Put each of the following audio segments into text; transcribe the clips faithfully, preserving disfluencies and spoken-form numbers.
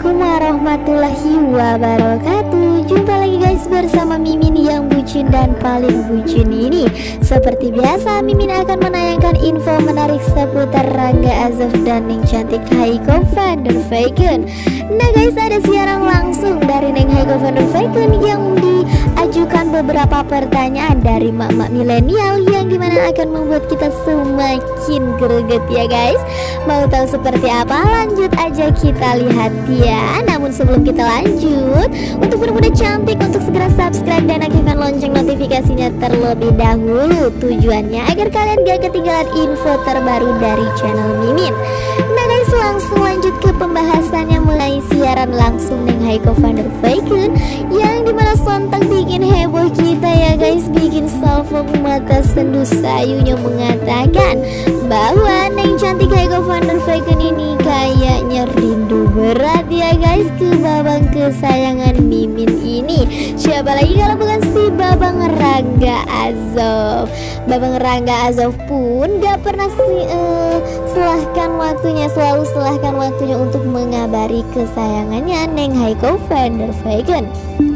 Assalamualaikum warahmatullahi wabarakatuh. Jumpa lagi guys bersama Mimin yang bucin dan paling bucin ini. Seperti biasa Mimin akan menayangkan info menarik seputar Rangga Azof dan Neng cantik Haiko van der Veken. Nah guys, ada siaran langsung dari Neng Haiko van der Veken yang diajukan beberapa pertanyaan dari mak-mak milenial yang dimana akan membuat kita semakin greget ya guys. Mau tahu seperti apa? Lanjut aja kita lihat ya. Namun sebelum kita lanjut, untuk bunda-bunda cantik untuk segera subscribe dan aktifkan lonceng notifikasinya terlebih dahulu. Tujuannya agar kalian gak ketinggalan info terbaru dari channel Mimin. Nah guys, langsung lanjut ke pembahasannya mulai siaran langsung Neng Haiko van der Veken yang dimana sontak bikin heboh kita ya guys, bikin salvo mata sendu sayunya mengatakan bahwa Neng cantik Haiko van der Veken ini kayaknya rindu berat ya guys ke babang kesayangan Mimin ini. Siapa lagi kalau bukan si Babang Rangga Azof. Babang Rangga Azof pun gak pernah si, uh, selahkan waktunya, selalu selahkan waktunya untuk mengabari kesayangannya Neng Haiko van der Veken.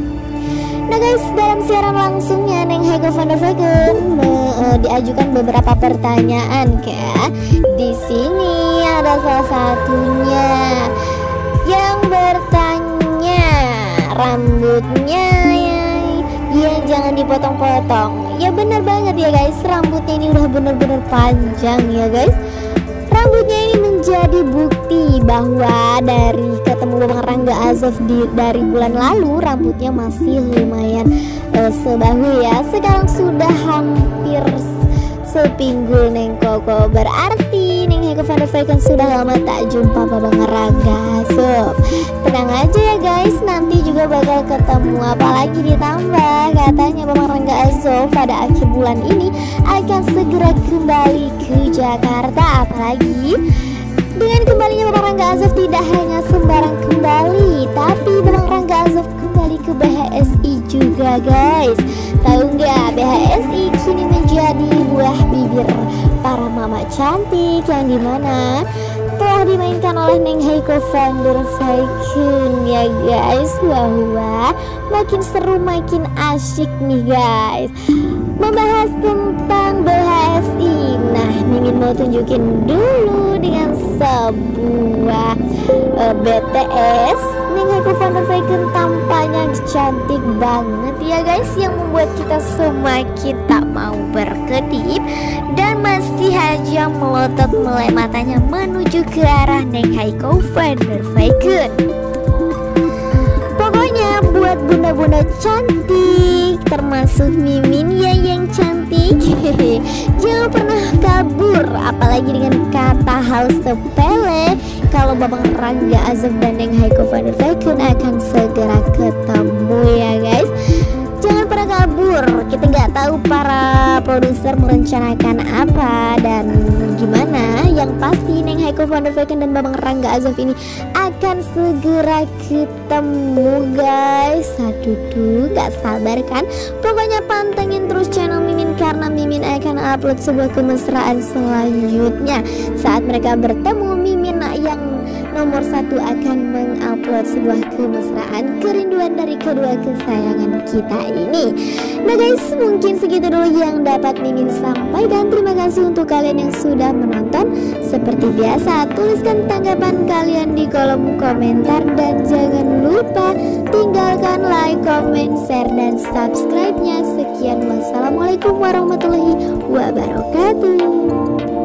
Nah guys, dalam siaran langsungnya Neng Haiko van der Veken me, uh, diajukan beberapa pertanyaan kayak di sini ada salah satunya yang bertanya rambutnya ya, ya jangan dipotong-potong. Ya bener banget ya guys, rambutnya ini udah bener-bener panjang ya guys. Rambutnya ini menjadi bukti bahwa dari ketemu Babang Rangga Azof di, dari bulan lalu rambutnya masih lumayan uh, sebahu ya. Sekarang sudah hampir sepinggul Neng Koko. Berarti Neng Haiko van der Veken sudah lama tak jumpa Babang Rangga Azof. Tenang aja ya guys, nanti juga bakal ketemu. Apalagi ditambah katanya Babang Rangga Azof pada akhir bulan ini akan segera kembali ke Jakarta. Apalagi dengan kembalinya Babang Rangga Azof tidak hanya sembarang kembali, tapi Babang Rangga Azof kembali ke B H S I juga guys. Tahu nggak, B H S I kini menjadi buah bibir para mama cantik yang dimana telah dimainkan oleh Neng Haiko van der Veken ya guys. Wah wah, makin seru makin asyik nih guys membahas tentang B H S I. Nah Mimin mau tunjukin dulu dengan sebuah uh, B T S Neng Haiko van der Veken tampaknya cantik banget ya guys, yang membuat kita semakin tak mau berkedip dan masih aja melotot melek matanya menuju ke arah Neng Haiko van der Veken. Pokoknya buat bunda-bunda cantik termasuk Mimin ya yang cantik, jangan pernah kabur apalagi dengan kata hal sepele kalau Babang Rangga Azof dan Neng Haiko van der Veken akan segera ketemu ya guys. Jangan pernah kabur, kita nggak tahu para produser merencanakan apa dan gimana. Yang pasti Neng Haiko van der Veken dan Babang Rangga Azof ini akan segera ketemu guys. Aduh tuh, gak sabar kan? Pokoknya pantengin terus channel Mimin karena Mimin akan upload sebuah kemesraan selanjutnya. Saat mereka bertemu, Mimin yang nomor satu akan mengupload sebuah kemesraan kerinduan dari kedua kesayangan kita ini. Nah guys, mungkin segitu dulu yang dapat Mimin sampaikan. Terima kasih untuk kalian yang sudah menonton. Seperti biasa, tuliskan tanggapan kalian di kolom komentar dan jangan lupa tinggalkan like, comment, share, dan subscribe-nya. Sekian, wassalamualaikum warahmatullahi wabarakatuh.